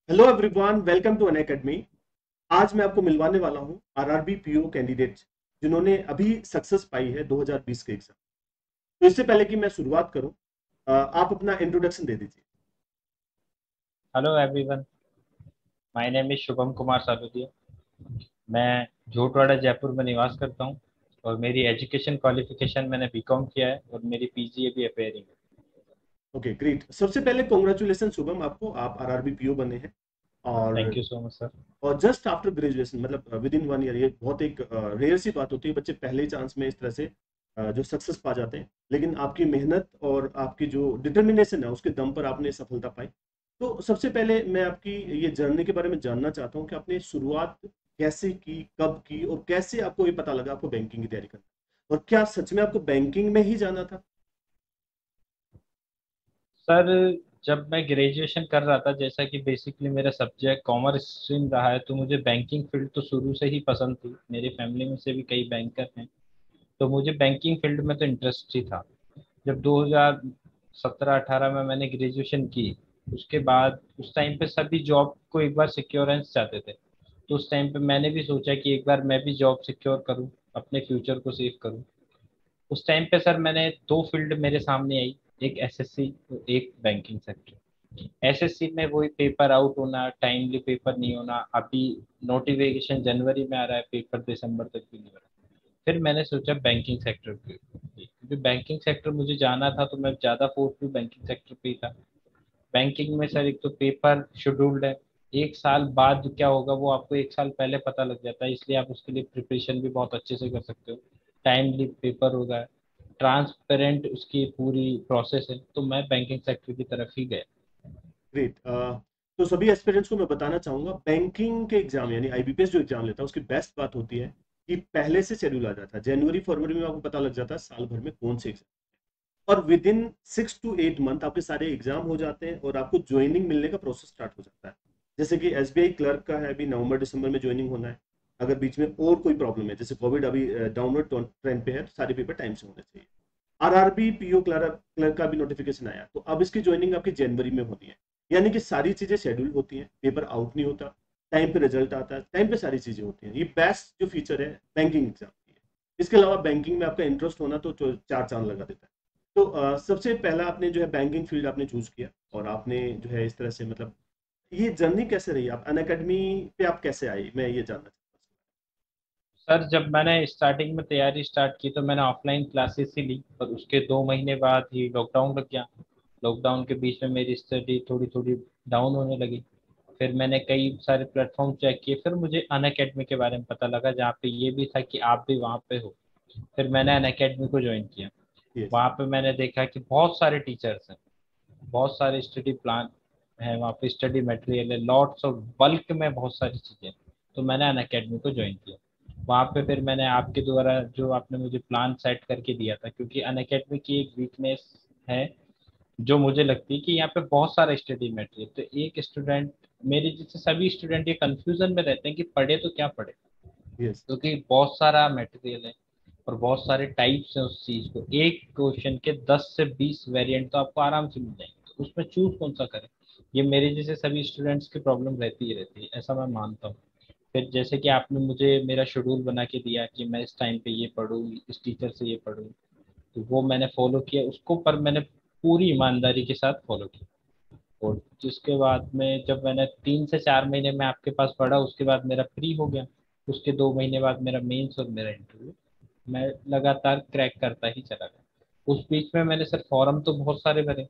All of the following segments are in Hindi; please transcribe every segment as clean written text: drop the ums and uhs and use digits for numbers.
Hello everyone, welcome to Unacademy. आज मैं आपको मिलवाने वाला हूं आरआरबी पीओ कैंडिडेट जिन्होंने अभी सक्सेस पाई है 2020 के एग्जाम। तो इससे पहले कि मैं शुरुआत करूं, आप अपना इंट्रोडक्शन दे दीजिए। Hello everyone, my name is Shubham Kumar Salodiya. मैं झोटवाड़ा जयपुर में निवास करता हूँ और मेरी एजुकेशन क्वालिफिकेशन मैंने बीकॉम किया है और मेरी पीजी अभी अपेयरिंग है। Okay, great. सबसे पहले कॉन्ग्रेचुलेशन शुभम आपको, आप आरआरबी पीओ बने हैं। और thank you so much sir. और जस्ट आफ्टर ग्रेजुएशन, मतलब विद इन 1 ईयर, ये बहुत एक रेयर सी बात होती है, बच्चे पहले ही चांस में इस तरह से जो सक्सेस पा जाते हैं। लेकिन आपकी मेहनत और आपकी जो डिटर्मिनेशन है उसके दम पर आपने सफलता पाई। तो सबसे पहले मैं आपकी ये जर्नी के बारे में जानना चाहता हूँ कि आपने शुरुआत कैसे की, कब की, और कैसे आपको ये पता लगा आपको बैंकिंग की तैयारी करना है? और क्या सच में आपको बैंकिंग में ही जाना था? सर, जब मैं ग्रेजुएशन कर रहा था, जैसा कि बेसिकली मेरा सब्जेक्ट कॉमर्स स्ट्रीम रहा है, तो मुझे बैंकिंग फील्ड तो शुरू से ही पसंद थी। मेरी फैमिली में से भी कई बैंकर हैं, तो मुझे बैंकिंग फील्ड में तो इंटरेस्ट ही था। जब 2017-18 में मैंने ग्रेजुएशन की, उसके बाद उस टाइम पे सभी जॉब को एक बार सिक्योरेंस चाहते थे। तो उस टाइम पे मैंने भी सोचा कि एक बार मैं भी जॉब सिक्योर करूं, अपने फ्यूचर को सेव करूं। उस टाइम पे सर मैंने दो फील्ड मेरे सामने आई, एक एसएससी और एक बैंकिंग सेक्टर। एसएससी में वही पेपर आउट होना, टाइमली पेपर नहीं होना। अभी नोटिफिकेशन जनवरी में आ रहा है, पेपर दिसंबर तक भी नहीं हो रहा। फिर मैंने सोचा बैंकिंग सेक्टर पे, क्योंकि बैंकिंग सेक्टर मुझे जाना था, तो मैं ज़्यादा फोर्स भी बैंकिंग सेक्टर पे ही था। बैंकिंग में सर एक तो पेपर शेड्यूल्ड है, एक साल बाद क्या होगा वो आपको एक साल पहले पता लग जाता है, इसलिए आप उसके लिए प्रिपरेशन भी बहुत अच्छे से कर सकते हो। टाइमली पेपर होगा, ट्रांसपेरेंट उसकी पूरी प्रोसेस है, तो मैं बैंकिंग सेक्टर की तरफ ही गया। ग्रेट। तो सभी एस्पिरेंट्स को मैं बताना चाहूंगा, बैंकिंग के एग्जाम यानी आईबीपीएस जो एग्जाम लेता है उसकी बेस्ट बात होती है कि पहले से शेड्यूल आ जाता है। जनवरी फरवरी में आपको पता लग जाता है साल भर में कौन से एग्जाम, और विद इन 6 to 8 मंथ आपके सारे एग्जाम हो जाते हैं और आपको ज्वाइनिंग मिलने का प्रोसेस स्टार्ट हो जाता है। जैसे कि एसबीआई क्लर्क का है, अभी नवंबर दिसंबर में ज्वाइनिंग होना है। अगर बीच में और कोई प्रॉब्लम है, जैसे कोविड अभी डाउनवर्ड ट्रेंड पे है, तो सारे पेपर टाइम से होने चाहिए। आरआरबी पीओ क्लर्क क्लर्क का भी नोटिफिकेशन आया, तो अब इसकी ज्वाइनिंग आपकी जनवरी में होनी है। यानी कि सारी चीजें शेड्यूल होती हैं, पेपर आउट नहीं होता, टाइम पे रिजल्ट आता है, टाइम पे सारी चीजें होती हैं। ये बेस्ट जो फीचर है बैंकिंग एग्जाम की है। इसके अलावा बैंकिंग में आपका इंटरेस्ट होना तो चार चांद लगा देता है। तो सबसे पहला आपने जो है बैंकिंग फील्ड आपने चूज किया, और आपने जो है इस तरह से, मतलब ये जर्नी कैसे रही? आप अन अकेडमी पे आप कैसे आए, मैं ये जानना चाहता सर, जब मैंने स्टार्टिंग में तैयारी स्टार्ट की तो मैंने ऑफलाइन क्लासेस ही ली, और उसके 2 महीने बाद ही लॉकडाउन लग गया। लॉकडाउन के बीच में मेरी स्टडी थोड़ी थोड़ी डाउन होने लगी। फिर मैंने कई सारे प्लेटफॉर्म चेक किए, फिर मुझे अन अकेडमी के बारे में पता लगा, जहाँ पे ये भी था कि आप भी वहाँ पे हो। फिर मैंने अन अकेडमी को ज्वाइन किया। हूँ। यस। वहाँ पे मैंने देखा कि बहुत सारे टीचर्स हैं, बहुत सारे स्टडी प्लान है, वहाँ पे स्टडी मटेरियल है, लॉट्स ऑफ बल्क में बहुत सारी चीज़ें। तो मैंने अन अकेडमी को ज्वाइन किया। वहाँ पे फिर मैंने आपके द्वारा जो आपने मुझे प्लान सेट करके दिया था, क्योंकि अन अकेडमी की एक वीकनेस है जो मुझे लगती है कि यहाँ पे बहुत सारा स्टडी मटेरियल, तो एक स्टूडेंट, मेरे जैसे सभी स्टूडेंट ये कंफ्यूजन में रहते हैं कि पढ़े तो क्या पढ़े, यस। क्योंकि बहुत सारा मटेरियल है और बहुत सारे टाइप्स हैं उस चीज को। एक क्वेश्चन के 10 से 20 वेरिएंट तो आपको आराम से मिल जाएंगे, तो उसमें चूज कौन सा करें। ये मेरे जैसे सभी स्टूडेंट्स की प्रॉब्लम रहती ही रहती है, ऐसा मैं मानता हूँ। फिर जैसे कि आपने मुझे मेरा शेड्यूल बना के दिया कि मैं इस टाइम पे ये पढूं, इस टीचर से ये पढूं, तो वो मैंने फॉलो किया उसको, पर मैंने पूरी ईमानदारी के साथ फॉलो किया। और जिसके बाद में जब मैंने 3 से 4 महीने में आपके पास पढ़ा, उसके बाद मेरा फ्री हो गया। उसके 2 महीने बाद मेरा मेंस और मेरा इंटरव्यू। मैं लगातार क्रैक करता ही चला गया। उस बीच में मैंने सर फॉर्म तो बहुत सारे भरे,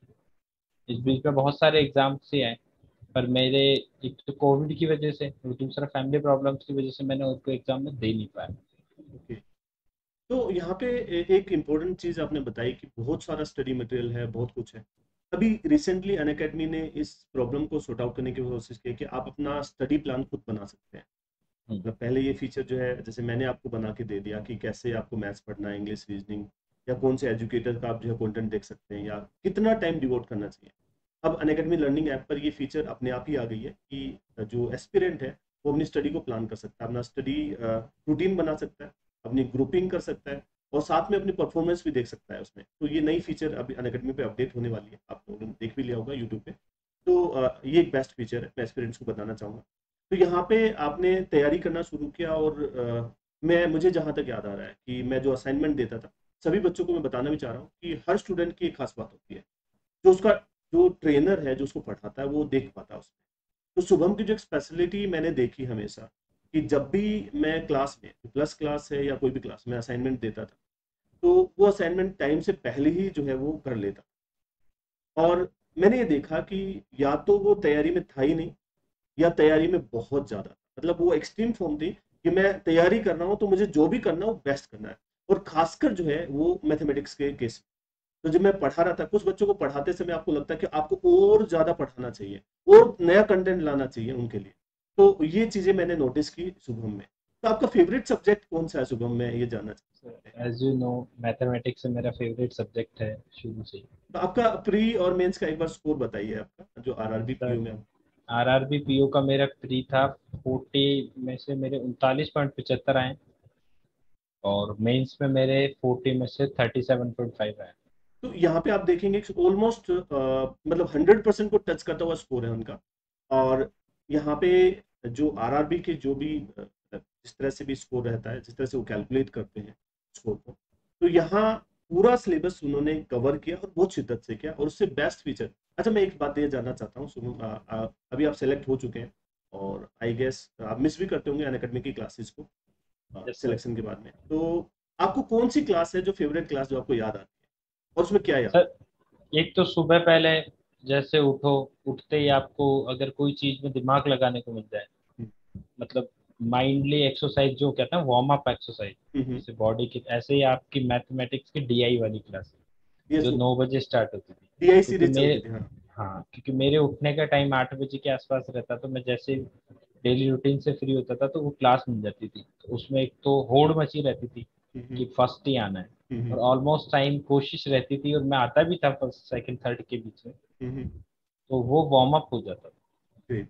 इस बीच में बहुत सारे एग्जाम से आए, पर मेरे एक तो कोविड की वजह से और दूसरा फैमिली प्रॉब्लम्स की वजह से मैंने उसको एग्जाम में दे नहीं पाया। ओके। तो यहाँ पे एक इम्पोर्टेंट चीज आपने बताई कि बहुत सारा स्टडी मटेरियल है, बहुत कुछ है। अभी रिसेंटली अन अकेडमी ने इस प्रॉब्लम को सॉर्ट आउट करने की कोशिश की है कि आप अपना स्टडी प्लान खुद बना सकते हैं। हम्म। मतलब पहले ये फीचर जो है, जैसे मैंने आपको बना के दे दिया कि कैसे आपको मैथ्स पढ़ना है, इंग्लिश, रीजनिंग, या कौन से एजुकेटर का आप जो है कंटेंट देख सकते हैं, या कितना टाइम डिवोट करना चाहिए। अब अन अकेडमी लर्निंग ऐप पर ये फीचर अपने आप ही आ गई है कि जो एस्पिरेंट है वो अपनी स्टडी को प्लान कर सकता है, अपना स्टडी रूटीन बना सकता है, अपनी ग्रुपिंग कर सकता है, और साथ में अपनी परफॉर्मेंस भी देख सकता है उसमें। तो ये नई फीचर अभी अन अकेडमी पे अपडेट होने वाली है, आप लोगों ने देख भी लिया होगा यूट्यूब पे। तो ये एक बेस्ट फीचर है, मैं एस्पिरेंट्स को बताना चाहूँगा। तो यहाँ पे आपने तैयारी करना शुरू किया और मैं मुझे जहाँ तक याद आ रहा है कि मैं जो असाइनमेंट देता था, सभी बच्चों को मैं बताना भी चाह रहा हूँ कि हर स्टूडेंट की एक खास बात होती है, जो उसका जो ट्रेनर है, जो उसको पढ़ाता है, वो देख पाता है उसमें। तो शुभम की जो एक स्पेशलिटी मैंने देखी हमेशा, कि जब भी मैं क्लास में, प्लस क्लास है या कोई भी क्लास में असाइनमेंट देता था, तो वो असाइनमेंट टाइम से पहले ही जो है वो कर लेता। और मैंने ये देखा कि या तो वो तैयारी में था ही नहीं, या तैयारी में बहुत ज्यादा, मतलब वो एक्सट्रीम फॉर्म थी कि मैं तैयारी कर रहा हूँ तो मुझे जो भी करना है वो बेस्ट करना है। और खासकर जो है वो मैथमेटिक्स के केस। तो जब मैं पढ़ा रहा था, कुछ बच्चों को पढ़ाते समय आपको लगता है कि आपको और ज्यादा पढ़ाना चाहिए और नया कंटेंट लाना चाहिए उनके लिए। तो ये चीजें मैंने नोटिस की शुभम में। तो आपका फेवरेट सब्जेक्ट कौन सा है शुभम में, ये जानना चाहते हैं। एज यू नो, मैथमेटिक्स मेरा फेवरेट सब्जेक्ट है शुरू से ही। तो आपका प्री और मेंस का एक बार स्कोर बताइए, आपका जो आरआरबी सर, पीओ में आरआरबी पीओ का मेरा प्री था 40 में से मेरे 39.75 आए, और मेंस में मेरे 40 में से 37.5 आए। तो यहाँ पे आप देखेंगे ऑलमोस्ट मतलब 100% को टच करता हुआ स्कोर है उनका। और यहाँ पे जो आरआरबी के जो भी जिस तरह से भी स्कोर रहता है, जिस तरह से वो कैलकुलेट करते हैं स्कोर को, तो यहाँ पूरा सिलेबस उन्होंने कवर किया और बहुत शिद्दत से किया, और उससे बेस्ट फीचर। अच्छा, मैं एक बात ये जानना चाहता हूँ सुनो, अभी आप सेलेक्ट हो चुके हैं और आई गेस आप मिस भी करते होंगे अनअकैडमी की क्लासेस को यस सर। सिलेक्शन के बाद में। तो आपको कौन सी क्लास है जो फेवरेट क्लास जो आपको याद आती है, और उसमें क्या याद सर, एक तो सुबह पहले जैसे उठो, उठते ही आपको अगर कोई चीज में दिमाग लगाने को मिल जाए, है? मतलब माइंडली एक्सरसाइज जो कहते हैं वार्म अप एक्सरसाइज, हम्म। जैसे बॉडी की, ऐसे ही आपकी मैथमेटिक्स की डीआई वाली क्लास ये जो सो 9 बजे स्टार्ट होती थी। डीआई क्योंकि सीरीज मेरे चलती थी, हाँ। हाँ, क्योंकि मेरे उठने का टाइम 8 बजे के आसपास रहता, तो मैं जैसे डेली रूटीन से फ्री होता था तो वो क्लास मिल जाती थी, तो उसमें एक तो होड़ मची रहती थी हम्म। कि फर्स्ट ही आना है। और हम्म। ऑलमोस्ट टाइम कोशिश रहती थी, और मैं आता भी था फर्स्ट सेकंड थर्ड के बीच में, हम्म। तो वो वार्म अप हो जाता था। ग्रेट।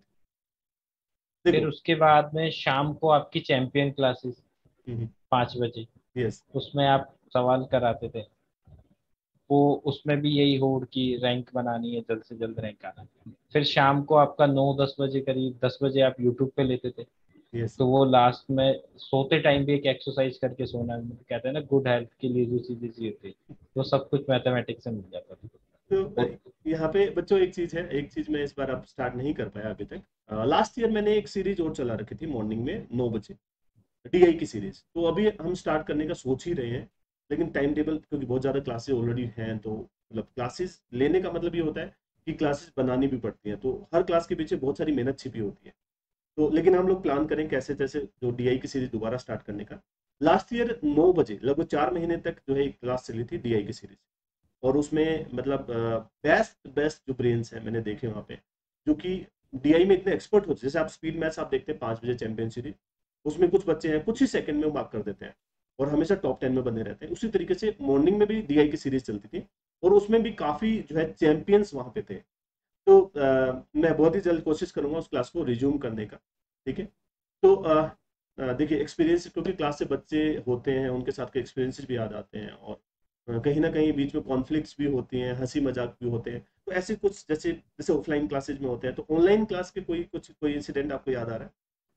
फिर देखो। उसके बाद में शाम को आपकी चैंपियन क्लासेस हम्म। 5 बजे, यस। उसमें आप सवाल कराते थे। वो उसमें भी यही होड़ की रैंक बनानी है, जल्द से जल्द रैंक आना है। फिर शाम को आपका 9-10 बजे, करीब 10 बजे आप यूट्यूब पे लेते थे, यस। तो वो लास्ट में सोते टाइम भी एक एक्सरसाइज करके सोना है, मतलब कहते हैं ना गुड हेल्थ के लिए जो चीजें चाहिए होती है, वो सब कुछ मैथमेटिक्स से मिल जाता था। तो और यहाँ पे बच्चों एक चीज है, एक चीज मैं इस बार अब स्टार्ट नहीं कर पाया अभी तक। लास्ट ईयर मैंने एक सीरीज और चला रखी थी मॉर्निंग में 9 बजे, डीआई की सीरीज। तो अभी हम स्टार्ट करने का सोच ही रहे हैं, लेकिन टाइम टेबल, क्योंकि बहुत ज़्यादा क्लासेस ऑलरेडी हैं, तो मतलब क्लासेस लेने का मतलब ये होता है कि क्लासेस बनानी भी पड़ती हैं, तो हर क्लास के पीछे बहुत सारी मेहनत छिपी होती है। तो लेकिन हम लोग प्लान करें कैसे तैसे जो डीआई की सीरीज दोबारा स्टार्ट करने का। लास्ट ईयर 9 बजे लगभग 4 महीने तक जो है एक क्लास चली थी डीआई की सीरीज। और उसमें मतलब बेस्ट बेस्ट जो ब्रेन्स हैं मैंने देखे वहाँ पे, जो कि डीआई में इतने एक्सपर्ट होते हैं। जैसे आप स्पीड मैथ्स आप देखते हैं 5 बजे चैंपियन सीरीज, उसमें कुछ बच्चे हैं कुछ ही सेकंड में मार्क कर देते हैं और हमेशा टॉप 10 में बने रहते हैं। उसी तरीके से मॉर्निंग में भी डीआई की सीरीज चलती थी, और उसमें भी काफी जो है चैंपियंस वहां पे थे। तो मैं बहुत ही जल्द कोशिश करूंगा उस क्लास को रिज्यूम करने का। ठीक है। तो देखिए एक्सपीरियंस, क्योंकि क्लास से बच्चे होते हैं, उनके साथ के एक्सपीरियंसेस भी याद आते हैं, और कहीं ना कहीं बीच में कॉन्फ्लिक्ट्स भी होती हैं, हंसी मजाक भी होते हैं। तो ऐसे कुछ जैसे जैसे ऑफलाइन क्लासेज में होते हैं, तो ऑनलाइन क्लास के कोई इंसिडेंट आपको याद आ रहा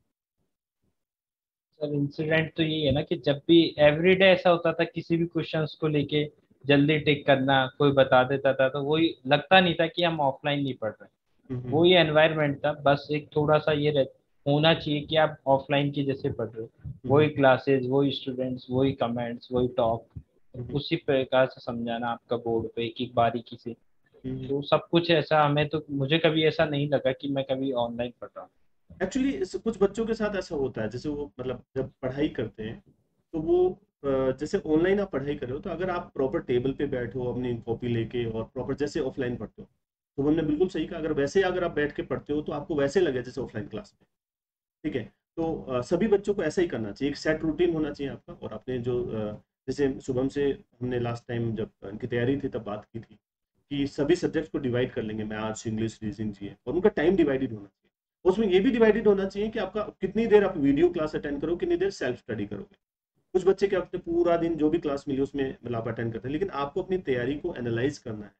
सर, इंसिडेंट तो यही है ना कि जब भी एवरीडे ऐसा होता था, किसी भी क्वेश्चंस को लेके जल्दी टिक करना, कोई बता देता था, तो वही लगता नहीं था कि हम ऑफलाइन नहीं पढ़ रहे। है? वही एनवायरनमेंट था, बस एक थोड़ा सा ये होना चाहिए कि आप ऑफलाइन की जैसे पढ़ रहे हो, हम्म। वही क्लासेस, वही स्टूडेंट्स, वही कमेंट्स, वही टॉक, हम्म। उसी प्रकार से समझाना आपका बोर्ड पे एक एक बारीकी से। हम्म। तो सब कुछ ऐसा, हमें तो मुझे कभी ऐसा नहीं लगा कि मैं कभी ऑनलाइन पढ़ रहा हूँ। एक्चुअली कुछ बच्चों के साथ ऐसा होता है, जैसे वो मतलब जब पढ़ाई करते हैं, तो वो जैसे ऑनलाइन आप पढ़ाई कर रहे हो, तो अगर आप प्रॉपर टेबल पे बैठे हो अपनी कॉपी लेके और प्रॉपर जैसे ऑफलाइन पढ़ते हो, तो हमने बिल्कुल सही कहा, अगर वैसे अगर आप बैठ के पढ़ते हो तो आपको वैसे लगे जैसे ऑफलाइन क्लास में। ठीक है। तो सभी बच्चों को ऐसा ही करना चाहिए, एक सेट रूटीन होना चाहिए आपका। और आपने जो जैसे शुभम से हमने लास्ट टाइम जब इनकी तैयारी थी तब बात की थी कि सभी सब्जेक्ट्स को डिवाइड कर लेंगे, मैथ्स इंग्लिश रीजनिंग चाहिए, और उनका टाइम डिवाइडेड होना चाहिए। उसमें ये भी डिवाइडेड होना चाहिए कि आपका कितनी देर आप वीडियो क्लास अटेंड करो, कितनी देर सेल्फ स्टडी करोगे। कुछ बच्चे क्या करते हैं, पूरा दिन जो भी क्लास मिली उसमें मतलब अटेंड करते हैं, लेकिन आपको अपनी तैयारी को एनालाइज करना है।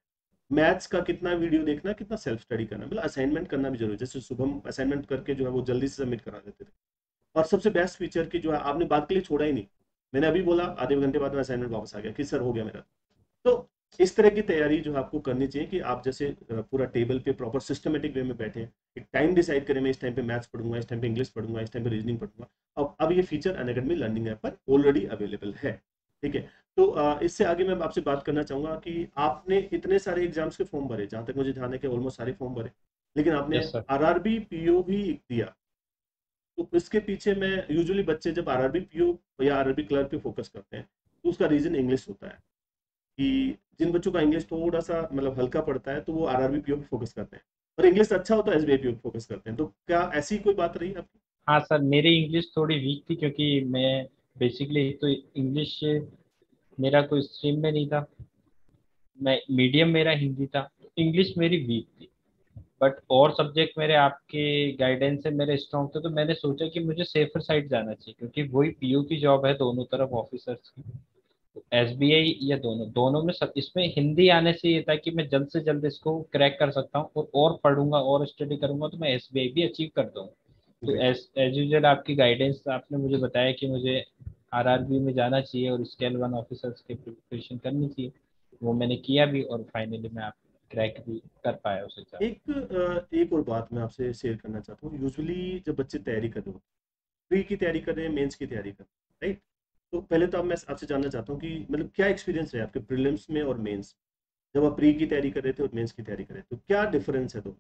मैथ्स का कितना वीडियो देखना, कितना सेल्फ स्टडी करना, मतलब असाइनमेंट करना भी जरूरी है। जैसे शुभम असाइनमेंट करके जो है वो जल्दी से सबमिट करा देते थे। और सबसे बेस्ट फीचर की जो है, आपने बात के लिए छोड़ा ही नहीं, मैंने अभी बोला आधे घंटे बाद में असाइनमेंट वापस आ गया कि सर हो गया मेरा। तो इस तरह की तैयारी जो है आपको करनी चाहिए कि आप जैसे पूरा टेबल पे प्रॉपर सिस्टमेटिक वे में बैठे, एक टाइम डिसाइड करें, मैं इस टाइम पे मैथ्स पढ़ूंगा, इस टाइम पे इंग्लिश पढ़ूंगा, इस टाइम पे रीजनिंग पढ़ूंगा। अब ये फीचर अनअकैडमी लर्निंग ऐप पर ऑलरेडी अवेलेबल है। ठीक है। तो इससे आगे मैं आपसे बात करना चाहूंगा कि आपने इतने सारे एग्जाम्स के फॉर्म भरे, जहां तक मुझे ध्यान है कि ऑलमोस्ट सारे फॉर्म भरे, लेकिन आपने यस सर। आरआरबी पीओ भी दिया। तो इसके पीछे मैं यूजुअली बच्चे जब आरआरबी पीओ या आरआरबी क्लर्क पे फोकस करते हैं, तो उसका रीजन इंग्लिश होता है कि जिन बच्चों का इंग्लिश थोड़ा सा मतलब हल्का पड़ता है तो वो आरआरबी पीओ पे फोकस करते हैं, और इंग्लिश अच्छा होता है एसबीआई पीओ पे फोकस करते हैं। तो क्या ऐसी कोई बात रही आपकी? हाँ सर, मेरी इंग्लिश थोड़ी वीक थी क्योंकि मैं बेसिकली तो इंग्लिश मेरा कोई स्ट्रीम में नहीं था। मैं मीडियम मेरा हिंदी था, इंग्लिश मेरी वीक थी। बट और सब्जेक्ट मेरे आपके गाइडेंस से मेरे स्ट्रॉन्ग थे, तो मैंने सोचा कि मुझे सेफर साइड जाना चाहिए क्योंकि वही पीयू की जॉब है दोनों तरफ ऑफिसर्स की। एसबीआई या दोनों दोनों में सब, इसमें हिंदी आने से ये था कि मैं जल्द से जल्द इसको क्रैक कर सकता हूँ और पढ़ूंगा और स्टडी करूंगा तो मैं एसबीआई भी अचीव कर दूंगा। तो ग्रेट। एज एज यूजल आपकी गाइडेंस आपने मुझे बताया कि मुझे आरआरबी में जाना चाहिए और स्केल वन ऑफिसर्स की प्रिपरेशन करनी चाहिए। वो मैंने किया भी और फाइनली मैं आप क्रैक भी कर पाया उस एग्जाम। एक और बात मैं आपसे शेयर करना चाहता हूँ। यूजुअली जब बच्चे तैयारी कर रहे हो, प्री की तैयारी कर रहे हैं, मेंस की तैयारी कर रहे हैं, राइट? तो पहले तो अब मैं आपसे जानना चाहता हूँ कि मतलब क्या एक्सपीरियंस है आपके प्रीलिम्स में और मेंस, जब आप प्री की तैयारी कर रहे थे और मेंस की तैयारी कर रहे थे, तो क्या डिफरेंस है दोनों?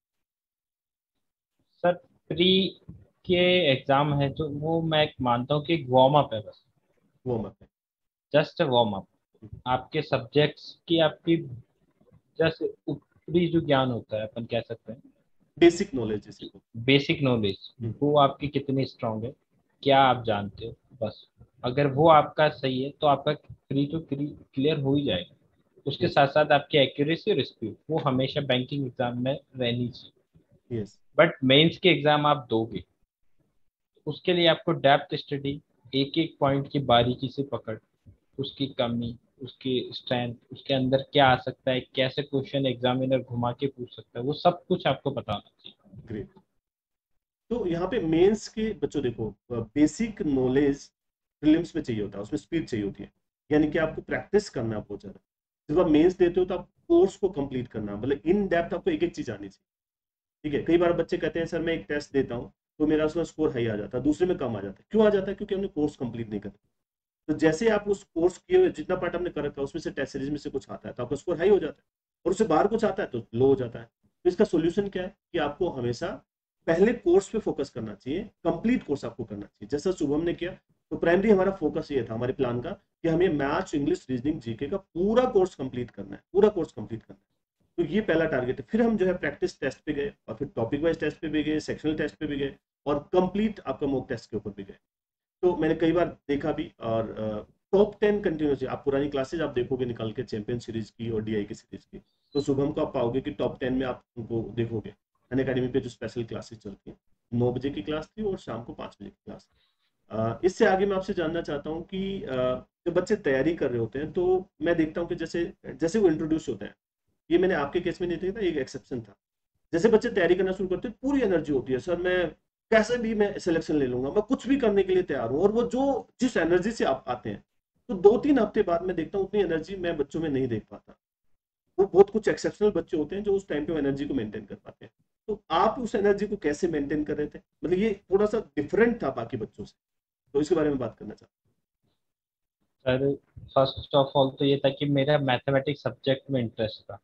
सर, प्री के एग्जाम है तो वो मैं मानता हूँ कि एक वार्म अप है बस। वो मत है। Just warm up. आपके सब्जेक्ट्स की आपकी जस्ट ऊपरी जो ज्ञान होता है अपन कह सकते हैं बेसिक नॉलेज जिसे कि को। बेसिक नॉलेज हम्म, वो आपकी कितनी स्ट्रांग है, क्या आप जानते हो, बस। अगर वो आपका सही है तो आपका प्री तो क्लियर हो ही जाएगा। उसके यस। साथ साथ आपकी एक्यूरेसी और स्पीड वो हमेशा बैंकिंग एग्जाम में रहनी चाहिए। यस। बट मेंस के एग्जाम आप दोगे, उसके लिए आपको डेप्थ स्टडी, एक एक पॉइंट की बारीकी से पकड़, उसकी कमी, उसकी स्ट्रेंथ, उसके अंदर क्या आ सकता है, कैसे क्वेश्चन एग्जामिनर घुमा के पूछ सकता है, वो सब कुछ आपको पता होना चाहिए। ग्रेट। तो यहाँ पे मेंस के बच्चों देखो, बेसिक नॉलेज प्रीलिम्स में चाहिए होता है, उसमें स्पीड चाहिए होती है, यानी कि आपको प्रैक्टिस करना बहुत ज्यादा। जब आप मेंस देते हो तो आप कोर्स को कंप्लीट करना, मतलब इन डेप्थ आपको एक एक चीज आनी चाहिए। ठीक है। कई बार बच्चे कहते हैं सर मैं एक टेस्ट देता हूँ तो मेरा उसमें स्कोर हाई आ जाता है, दूसरे में कम आ जाता है। क्यों आ जाता है? क्योंकि हमने कोर्स कंप्लीट नहीं करा। तो जैसे आप उस कोर्स किए हुए जितना पार्ट आपने कर रखा है उसमें से टेस्ट सीरीज में से कुछ आता है तो आपका स्कोर हाई हो जाता है, और उससे बाहर कुछ आता है तो लो हो जाता है। तो इसका सोल्यूशन क्या है कि आपको हमेशा पहले कोर्स पे फोकस करना चाहिए, कंप्लीट कोर्स आपको करना चाहिए जैसा शुभम ने किया। तो प्राइमरी हमारा फोकस ये था हमारे प्लान का कि हमें मैथ्स, इंग्लिश, रीजनिंग, जीके का पूरा कोर्स कंप्लीट करना है, पूरा कोर्स कंप्लीट करना है। तो ये पहला टारगेट है। फिर हम जो है प्रैक्टिस टेस्ट पे गए, और फिर टॉपिक वाइज टेस्ट पे भी गए, सेक्शनल टेस्ट पे भी गए, और कंप्लीट आपका मॉक टेस्ट के ऊपर भी गए। तो मैंने कई बार देखा भी, और टॉप 10 कंटिन्यूसली आप पुरानी क्लासेज आप देखोगे निकाल के, चैंपियन सीरीज की और डीआई की सीरीज की, तो शुभम को आप पाओगे कि टॉप 10 में आप उनको देखोगे। अन अकेडमी पे जो स्पेशल क्लासेस चलती हैं, 9 बजे की क्लास थी और शाम को 5 बजे की क्लास। इससे आगे मैं आपसे जानना चाहता हूँ कि जब बच्चे तैयारी कर रहे होते हैं तो मैं देखता हूँ कि जैसे जैसे वो इंट्रोड्यूस होते हैं, ये मैंने आपके केस में नहीं देखा, एक एक्सेप्शन था। जैसे बच्चे तैयारी करना शुरू करते हैं पूरी एनर्जी होती है, सर मैं कैसे भी मैं सिलेक्शन ले लूंगा, मैं कुछ भी करने के लिए तैयार हूँ, और वो जो जिस एनर्जी से आप आते हैं, तो 2-3 हफ्ते बाद मैं देखता हूँ उतनी एनर्जी मैं बच्चों में नहीं देख पाता। वो बहुत कुछ एक्सेप्शनल बच्चे होते हैं जो उस टाइम पे एनर्जी को मेंटेन कर पाते हैं। तो आप उस एनर्जी को कैसे मेंटेन कर रहे थे? मतलब ये थोड़ा सा डिफरेंट था बाकी बच्चों से, तो इसके बारे में बात करना चाहता सर, फर्स्ट ऑफ ऑल तो ये था कि मेरा मैथमेटिक्स सब्जेक्ट में इंटरेस्ट था।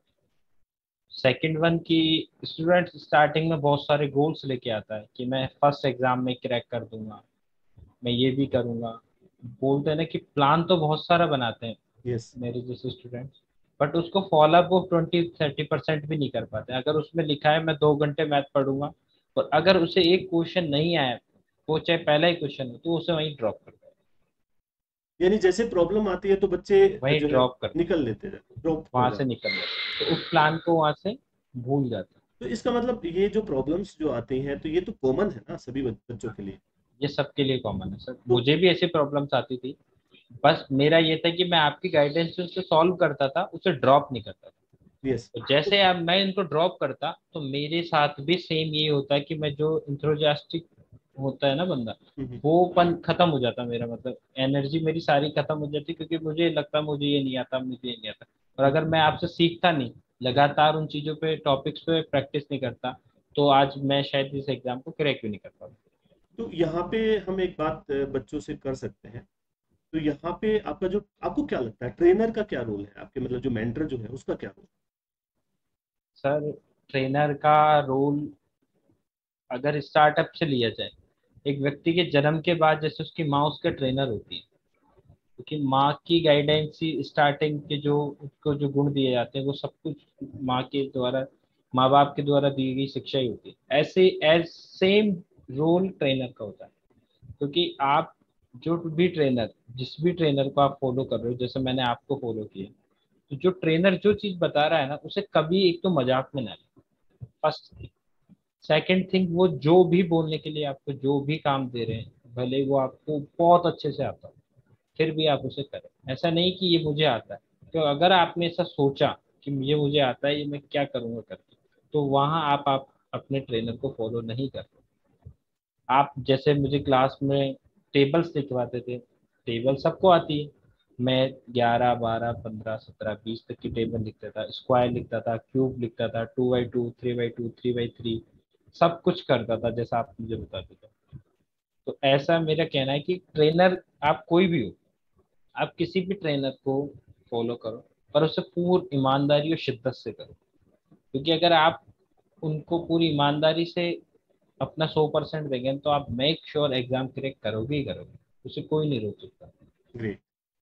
सेकंड वन की स्टूडेंट स्टार्टिंग में बहुत सारे गोल्स लेके आता है कि मैं फर्स्ट एग्जाम में क्रैक कर दूंगा, मैं ये भी करूंगा। बोलते हैं ना कि प्लान तो बहुत सारा बनाते हैं हूँ। यस। मेरे जैसे स्टूडेंट्स, बट उसको फॉलो अप वो 20-30% भी नहीं कर पाते। अगर उसमें लिखा है मैं 2 घंटे मैथ पढ़ूंगा और अगर उसे एक क्वेश्चन नहीं आया, वो चाहे पहला ही क्वेश्चन हो, तो उसे वहीं ड्रॉप कर दे, यानी जैसे प्रॉब्लम आती है तो बच्चे वहीं जो है ड्रॉप कर दे, निकल लेते हैं, ड्रॉप कर वहां से जाते हैं। निकल जाते, तो उस प्लान को वहां से भूल जाते। तो इसका मतलब ये जो प्रॉब्लम्स जो आती हैं तो ये तो कॉमन है ना सभी बच्चों के लिए? ये सबके लिए कॉमन है सर, तो मुझे भी ऐसी प्रॉब्लम्स आती थी। बस मेरा ये था कि मैं आपकी गाइडेंस से उसे सॉल्व करता था, उसे ड्रॉप नहीं करता था। यस। तो जैसे अब मैं इनको ड्रॉप करता तो मेरे साथ भी सेम ये होता है कि मैं जो इंथ्रोजास्टिक होता है ना बंदा, वो पन खत्म हो जाता मेरा, मतलब एनर्जी मेरी सारी खत्म हो जाती, क्योंकि मुझे लगता मुझे ये नहीं आता, मुझे ये नहीं आता। और अगर मैं आपसे सीखता नहीं, लगातार उन चीजों पे टॉपिक्स पे प्रैक्टिस नहीं करता, तो आज मैं शायद इस एग्जाम को क्रैक भी नहीं कर पाता। तो यहाँ पे हम एक बात बच्चों से कर सकते हैं। तो यहाँ पे आपका जो, आपको क्या लगता है ट्रेनर का क्या रोल है आपके, मतलब जो मेंटर जो है उसका क्या रोल? सर, ट्रेनर का रोल अगर स्टार्टअप से लिया जाए, एक व्यक्ति के जन्म के बाद जैसे उसकी माँ उसका ट्रेनर होती है, क्योंकि माँ की गाइडेंस ही स्टार्टिंग के जो उसको जो गुण दिए जाते हैं वो सब कुछ माँ के द्वारा, माँ बाप के द्वारा दी गई शिक्षा ही होती है। ऐसे एज सेम रोल ट्रेनर का होता है, क्योंकि आप जो भी ट्रेनर, जिस भी ट्रेनर को आप फॉलो कर रहे हो, जैसे मैंने आपको फॉलो किया, तो जो ट्रेनर जो चीज बता रहा है ना, उसे कभी एक तो मजाक में ना ले, फर्स्ट। सेकंड थिंग, वो जो भी बोलने के लिए आपको जो भी काम दे रहे हैं, भले वो आपको बहुत अच्छे से आता हो, फिर भी आप उसे करें। ऐसा नहीं कि ये मुझे आता है, तो अगर आपने ऐसा सोचा कि ये मुझे आता है, ये मैं क्या करूंगा करके, तो वहां आप अपने ट्रेनर को फॉलो नहीं कर रहे। आप जैसे मुझे क्लास में टेबल्स लिखवाते थे, टेबल सबको आती है, मैं 11 12 15 17 20 तक की टेबल लिखता था, स्क्वायर लिखता था, क्यूब लिखता था, 2x2 3x2 3x3, सब कुछ करता था जैसा आप मुझे बताते थे। तो ऐसा मेरा कहना है कि ट्रेनर, आप कोई भी हो, आप किसी भी ट्रेनर को फॉलो करो, पर उसे पूरी ईमानदारी और शिद्दत से करो, क्योंकि अगर आप उनको पूरी ईमानदारी से अपना 100% देंगे तो आप मेक श्योर एग्जाम क्रैक करोगे ही करोगे, उसे कोई नहीं रोक सकता। ग्रेट।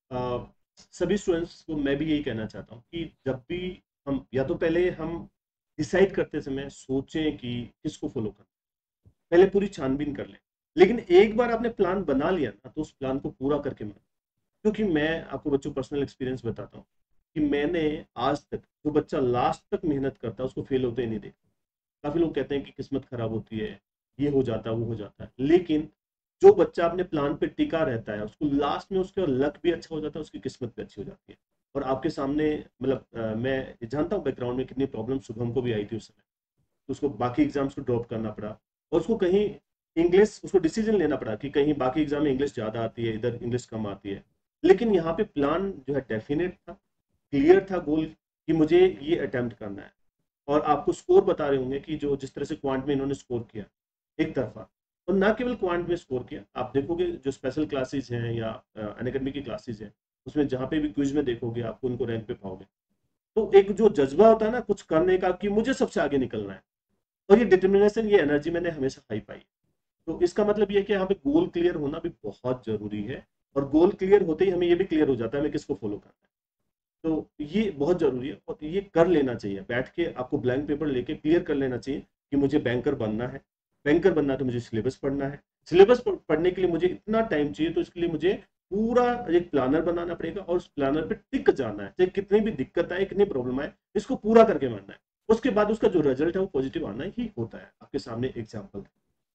सभी स्टूडेंट्स को मैं भी यही कहना चाहता हूँ कि जब भी हम, या तो पहले हम डिसाइड करते समय सोचें कि किसको फॉलो करना, पहले पूरी छानबीन कर लें। लेकिन एक बार आपने प्लान बना लिया ना, तो उस प्लान को पूरा करके मानो। क्योंकि मैं आपको बच्चों पर्सनल एक्सपीरियंस बताता हूँ कि मैंने आज तक जो बच्चा लास्ट तक मेहनत करता है उसको फेल होते ही नहीं देखा। काफी लोग कहते हैं कि किस्मत खराब होती है, ये हो जाता है वो हो जाता है, लेकिन जो बच्चा अपने प्लान पे टिका रहता है उसको लास्ट में उसका लक भी अच्छा हो जाता है, उसकी किस्मत भी अच्छी हो जाती है। और आपके सामने, मतलब मैं जानता हूँ बैकग्राउंड में कितनी प्रॉब्लम शुभम को भी आई थी उस समय। तो उसको बाकी एग्जाम्स को ड्रॉप करना पड़ा, और उसको कहीं इंग्लिश, उसको डिसीजन लेना पड़ा कि कहीं बाकी एग्जाम में इंग्लिश ज़्यादा आती है, इधर इंग्लिश कम आती है। लेकिन यहाँ पे प्लान जो है डेफिनेट था, क्लियर था गोल, कि मुझे ये अटेम्प्ट करना है। और आपको स्कोर बता रहे होंगे कि जो जिस तरह से क्वांट में इन्होंने स्कोर किया एक तरफा, और ना केवल क्वांट में स्कोर किया, आप देखोगे जो स्पेशल क्लासेज हैं या अनअकैडमी की क्लासेज हैं, उसमें जहाँ पे भी क्विज में देखोगे आपको उनको रैंक पे पाओगे। तो एक जो जज्बा होता है ना कुछ करने का कि मुझे सबसे आगे निकलना है, और ये डिटर्मिनेशन, ये एनर्जी मैंने हमेशा हाई पाई। तो इसका मतलब ये है कि यहाँ पे गोल क्लियर होना भी बहुत जरूरी है। और गोल क्लियर होते ही हमें ये भी क्लियर हो जाता है हमें किसको फॉलो करना है। तो ये बहुत जरूरी है, और ये कर लेना चाहिए, बैठ के आपको ब्लैंक पेपर लेके क्लियर कर लेना चाहिए कि मुझे बैंकर बनना है। बैंकर बनना है तो मुझे सिलेबस पढ़ना है, सिलेबस पढ़ने के लिए मुझे इतना टाइम चाहिए, तो इसके लिए मुझे पूरा एक प्लानर बनाना पड़ेगा, और उस प्लानर पे टिक जाना है, चाहे कितनी भी दिक्कत आए, कितनी प्रॉब्लम आए, इसको पूरा करके मानना है। उसके बाद उसका जो रिजल्ट है वो पॉजिटिव आना ही होता है। आपके सामने एग्जाम्पल।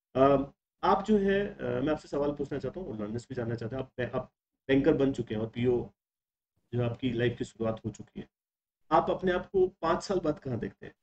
आप जो है, मैं आपसे सवाल पूछना चाहता हूँ और लर्नर्स भी जानना चाहते हैं, आप बैंकर बन चुके हैं और पीओ जो आपकी लाइफ की शुरुआत हो चुकी है, आप अपने आप को 5 साल बाद कहाँ देखते हैं?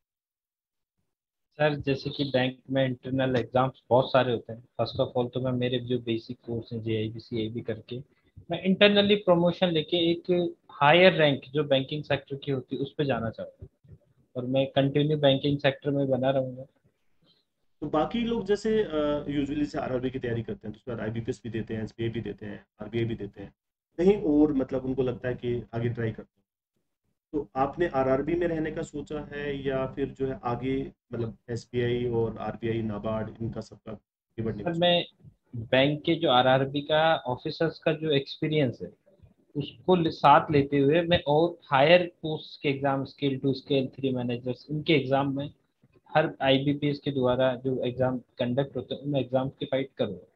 सर, जैसे कि बैंक में इंटरनल एग्जाम्स बहुत सारे होते हैं, फर्स्ट ऑफ ऑल तो मैं मेरे जो बेसिक कोर्स हैं JIB CIB करके, मैं इंटरनली प्रमोशन लेके एक हायर रैंक जो बैंकिंग सेक्टर की होती है उस पर जाना चाहता हूँ, और मैं कंटिन्यू बैंकिंग सेक्टर में बना रहूंगा। तो बाकी लोग जैसे यूजुअली से आरआरबी की तैयारी करते हैं, तो उसके बाद आईबीपीएस भी देते हैं, एसबीआई भी देते हैं, आरबीआई भी देते हैं, कहीं और मतलब उनको लगता है कि आगे ट्राई करते हैं। तो आपने आरआरबी में रहने का सोचा है, या फिर जो है आगे मतलब एसबीआई और आरबीआई नाबार्ड इनका सबका आगे बढ़ने का सर, सोचा? मैं बैंक के जो RRB का ऑफिसर्स का जो एक्सपीरियंस है उसको साथ लेते हुए मैं और हायर पोस्ट के एग्जाम, स्केल 2 स्केल 3 मैनेजर्स, इनके एग्जाम में हर IBPS के द्वारा जो एग्जाम कंडक्ट होते हैं उन एग्जाम की फाइट करूँगा।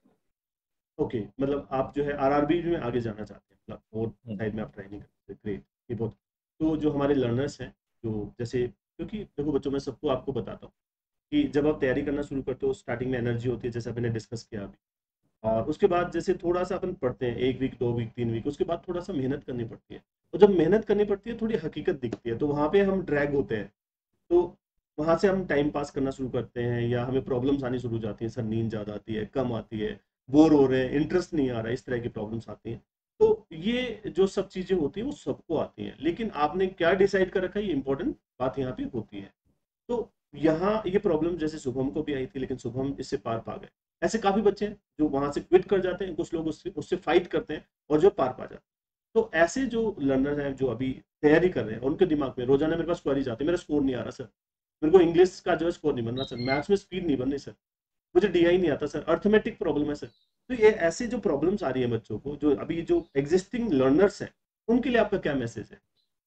ओके, मतलब आप जो है आरआरबी में आगे जाना चाहते हैं, मतलब और साइड में आप ट्राई नहीं करते, ग्रेट। ये बहुत। तो जो हमारे लर्नर्स हैं, जो जैसे, क्योंकि देखो बच्चों, मैं सबको आपको बताता हूँ कि जब आप तैयारी करना शुरू करते हो स्टार्टिंग में एनर्जी होती है, जैसे मैंने डिस्कस किया अभी। और उसके बाद जैसे थोड़ा सा अपन पढ़ते हैं, 1 वीक 2 वीक 3 वीक, उसके बाद थोड़ा सा मेहनत करनी पड़ती है। और जब मेहनत करनी पड़ती है थोड़ी हकीकत दिखती है, तो वहां पे हम ड्रैग होते हैं। तो वहां से हम टाइम पास करना शुरू करते हैं, या हमें प्रॉब्लम्स आनी शुरू हो जाती हैं, सर नींद ज्यादा आती है, कम आती है, बोर हो रहे हैं, इंटरेस्ट नहीं आ रहा है, इस तरह की प्रॉब्लम्स आती हैं। तो ये जो सब चीजें होती हैं वो सबको आती हैं, लेकिन आपने क्या डिसाइड कर रखा है, ये इंपॉर्टेंट बात यहाँ पे होती है। तो यहाँ ये प्रॉब्लम जैसे शुभम को भी आई थी, लेकिन शुभम इससे पार पा गए। ऐसे काफी बच्चे हैं जो वहां से क्विट कर जाते हैं, कुछ लोग उससे उससे फाइट करते हैं और जो पार पा जाते हैं। तो ऐसे जो लर्नर हैं जो अभी तैयारी कर रहे हैं, उनके दिमाग में रोजाना मेरे पास क्वेरीज आती है, मेरा स्कोर नहीं आ रहा सर, मेरे को इंग्लिश का जो है स्कोर नहीं बन रहा सर, मैथ्स में स्पीड नहीं बन रही सर, मुझे डीआई नहीं आता सर, अर्थमेटिक प्रॉब्लम है सर। तो ये ऐसे जो प्रॉब्लम्स आ रही है बच्चों को, जो अभी जो एग्जिस्टिंग लर्नर्स हैं, उनके लिए आपका क्या मैसेज है?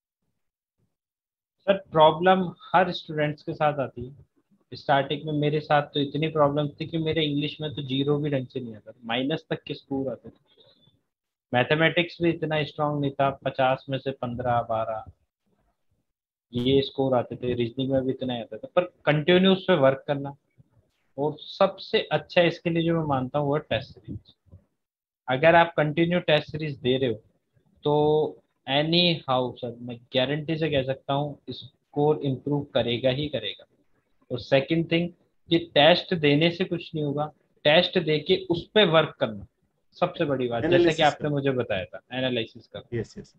सर प्रॉब्लम हर स्टूडेंट्स के साथ आती है। स्टार्टिंग में मेरे साथ तो इतनी प्रॉब्लम थी कि मेरे इंग्लिश में तो जीरो भी ढंग से नहीं आता, माइनस तक के स्कोर आते थे। मैथमेटिक्स भी इतना स्ट्रांग नहीं था, 50 में से 15 12 ये स्कोर आते थे। रीजनिंग में भी इतना ही आता था, पर कंटिन्यू उस पर वर्क करना। और सबसे अच्छा इसके लिए जो मैं मानता हूँ वो है टेस्ट सीरीज। अगर आप कंटिन्यू टेस्ट सीरीज दे रहे हो तो एनी हाउ सर मैं गारंटी से कह सकता हूँ स्कोर इम्प्रूव करेगा ही करेगा। और सेकंड थिंग, कि टेस्ट देने से कुछ नहीं होगा, टेस्ट दे के उस पर वर्क करना सबसे बड़ी बात, जैसे कि एनालिसिस आपने करना। मुझे बताया था एनालिसिस करना। Yes yes.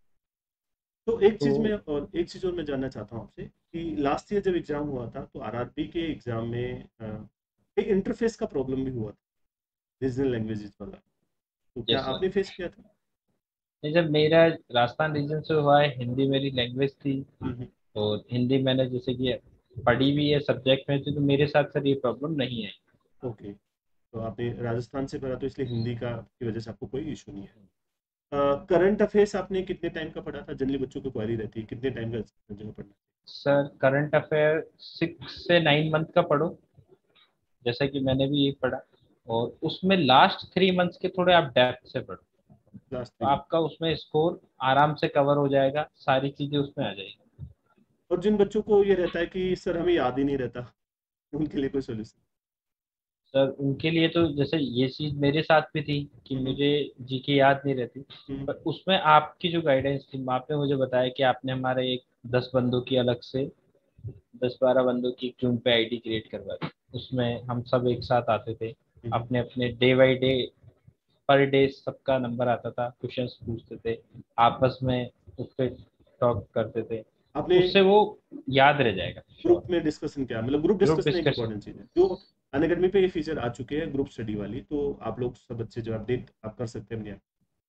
तो तो एक चीज और मैं जानना चाहता हूँ आपसे कि लास्ट ईयर जब एग्जाम हुआ था तो आरआरबी के एग्जाम में एक इंटरफेस का प्रॉब्लम भी हुआ था, रीजनल लैंग्वेजेस वाला। तो क्या यस सर, आपने फेस किया था? जब मेरा राजस्थान रीजन से हुआ है, हिंदी मेरी लैंग्वेज थी। हम्म। और हिंदी मैंने जैसे कि पढ़ी भी है, सब्जेक्ट में थी, तो मेरे साथ सर ये प्रॉब्लम नहीं है। ओके। तो आपने राजस्थान से पढ़ा तो इसलिए हिंदी का की वजह से आपको कोई इशू नहीं है। करंट अफेयर्स आपने कितने टाइम का पढ़ा था? जनरली बच्चों को क्वेरी रहती है कितने टाइम का जगह पढ़ना सर करंट अफेयर 6 से 9 मंथ का पढ़ो, जैसा कि मैंने भी ये पढ़ा। और उसमें लास्ट 3 मंथ्स के थोड़े आप डेप्थ से पढ़ो, है लास्ट तो 3 मंथ? आपका उसमें स्कोर आराम से कवर हो जाएगा, सारी चीजें उसमें आ जाएगी। और जिन बच्चों को ये रहता है कि सर हमें याद ही नहीं रहता, उनके लिए कोई सोल्यूशन? सर उनके लिए तो जैसे ये चीज मेरे साथ भी थी कि हम्म। मुझे जीके याद नहीं रहती। हम्म। पर उसमें आपकी जो गाइडेंस थी, आपने मुझे बताया कि आपने हमारे एक 10 बंदों की अलग से, 10 12 बंदों की एक जूम पे आईडी क्रिएट करवा दी। उसमें हम सब एक साथ आते थे, हम्म। अपने अपने day by day, per day सबका नंबर आता था, क्वेश्चंस पूछते थे आपस में, उस पर टॉक करते थे। तो आपने उससे वो याद रह जाएगा श्योर। ग्रुप में डिस्कशन किया? मतलब ग्रुप ग्रुप डिस्कशन एक डिस्कशन। इंपॉर्टेंट चीज है जो अनअकैडमी पे ये फीचर आ चुके हैं, ग्रुप स्टडी वाली, तो आप लोग सब बच्चे जो अपडेट आप कर सकते हैं अपने आप।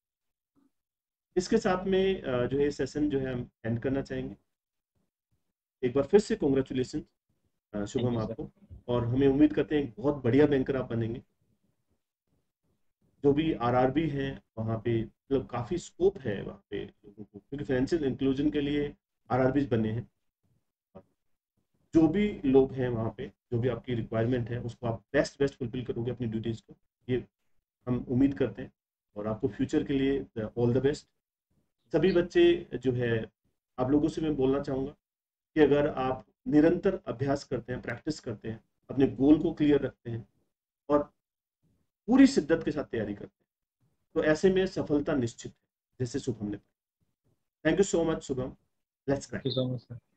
इसके साथ में जो है सेशन जो है हम एंड करना चाहेंगे। एक बार फिर से congratulations thank Shubham you sir. आपको। और हमें उम्मीद करते हैं एक बहुत बढ़िया बैंकर आप बनेंगे। जो भी आरआरबी है वहाँ पे मतलब काफी स्कोप है वहाँ पे लोगों को, क्योंकि फाइनेंशियल इंक्लूजन के लिए आरआरबी बने हैं। जो भी लोग हैं वहाँ पे, जो भी आपकी रिक्वायरमेंट है उसको आप बेस्ट बेस्ट फुलफिल करोगे अपनी ड्यूटीज को, ये हम उम्मीद करते हैं। और आपको फ्यूचर के लिए ऑल द बेस्ट। सभी बच्चे जो है, आप लोगों से मैं बोलना चाहूँगा कि अगर आप निरंतर अभ्यास करते हैं, प्रैक्टिस करते हैं, अपने गोल को क्लियर रखते हैं और पूरी शिद्दत के साथ तैयारी करते हैं, तो ऐसे में सफलता निश्चित है, जैसे शुभम ने। Thank you so much Shubham. Let's thank you crack. So much sir.